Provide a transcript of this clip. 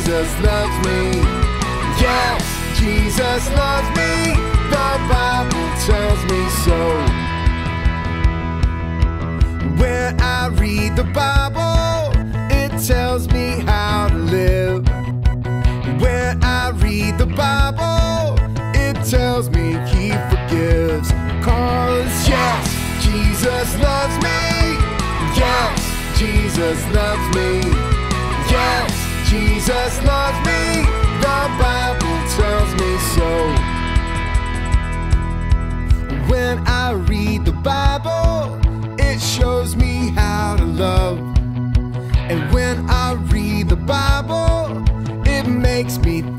Jesus loves me. Yes, Jesus loves me. The Bible tells me so. When I read the Bible, it tells me how to live. When I read the Bible, it tells me He forgives. 'Cause yes, Jesus loves me. Yes, Jesus loves me. Yes, Jesus loves me. The Bible tells me so. When I read the Bible, it shows me how to love. And when I read the Bible, it makes me